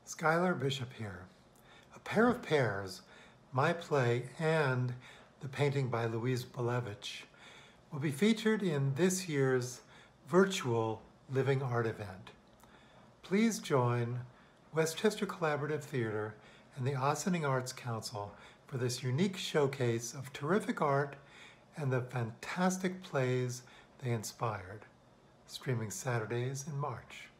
Schuyler Bishop here. A Pair of Pears, my play, and the painting by Louise Belevich will be featured in this year's virtual Living Art event. Please join Westchester Collaborative Theater and the Ossining Arts Council for this unique showcase of terrific art and the fantastic plays they inspired, streaming Saturdays in March.